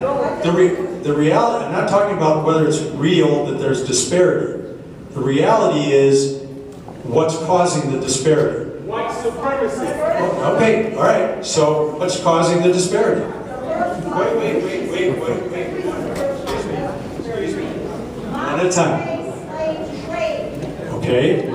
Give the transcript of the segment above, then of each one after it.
The reality, I'm not talking about whether it's real that there's disparity. The reality is what's causing the disparity. White supremacy. Okay, all right. So what's causing the disparity? Wait. Excuse me. One at a time. Okay.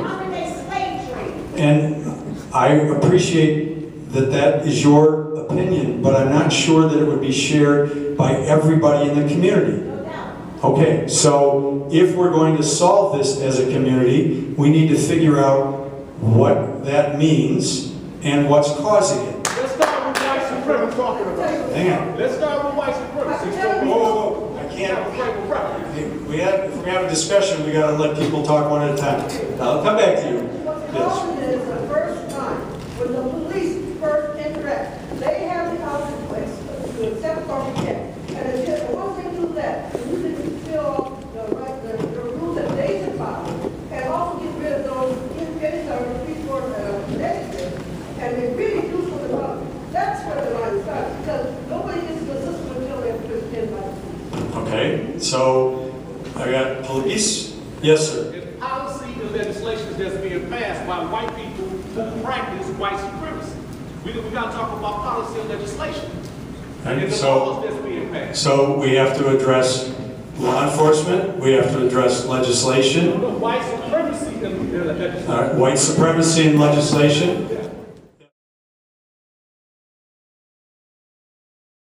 And I appreciate that that is your opinion, but I'm not sure that it would be shared by everybody in the community. Okay, so if we're going to solve this as a community, we need to figure out what that means and what's causing it. Let's start with white supremacy. Talking about. Hang on. Let's start with white supremacy. Whoa. I can't. If we have a discussion, we got to let people talk one at a time. I'll come back to you. Yes. This is the first time when the police first interact. They have the consequence to accept or reject. And once they do that, we need to fulfill the rules that they should follow. And also get rid of those independent or report negatives. And they really do something about it. That's where the line starts. Because nobody gets to the system until they're Christian life. Okay, so I got police. Yes, sir. It's policy and legislation that's being passed by white people who practice white supremacy. We got to talk about policy and legislation. And it's the laws that's being passed. So we have to address law enforcement. We have to address legislation. White supremacy and legislation. White supremacy and legislation.